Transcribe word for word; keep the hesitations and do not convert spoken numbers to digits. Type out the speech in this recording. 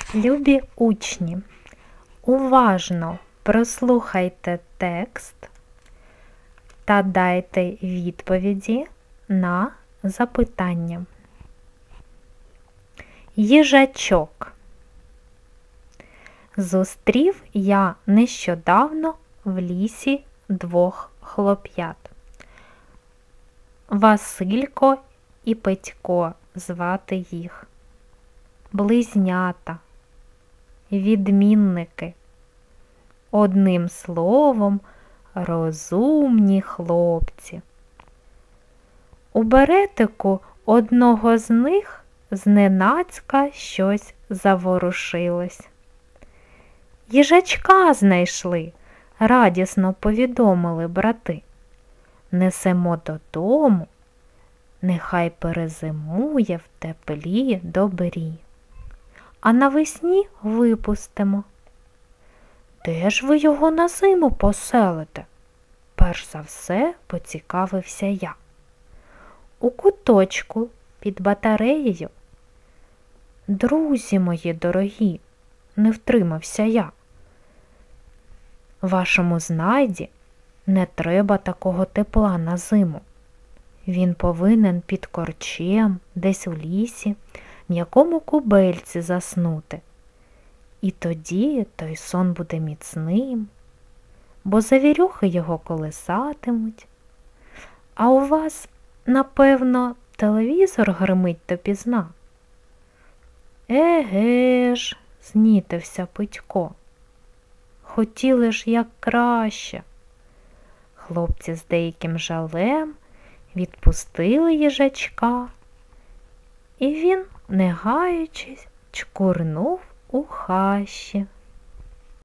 Любі учні, уважно прослухайте текст та дайте відповіді на запитання. Їжачок. Зустрів я нещодавно в лісі двох хлоп'ят. Василько і Петько звати їх. Близнята, відмінники. Одним словом, розумні хлопці. У беретику одного з них зненацька щось заворушилось. Їжачка знайшли, радісно повідомили брати. Несемо додому, нехай перезимує в теплі добрі. А навесні випустимо. Де ж ви його на зиму поселите? Перш за все поцікавився я. У куточку під батареєю. Друзі мої дорогі, не втримався я. Вашому знайді не треба такого тепла на зиму. Він повинен під корчем, десь у лісі, в якому кубельці заснути. І тоді той сон буде міцним, бо завірюхи його колисатимуть. А у вас, напевно, телевізор гримить допізна. Еге ж, знітився Петько. Хотіли ж як краще. Хлопці з деяким жалем відпустили їжачка, і він, не гаючись, чкурнув у хащі.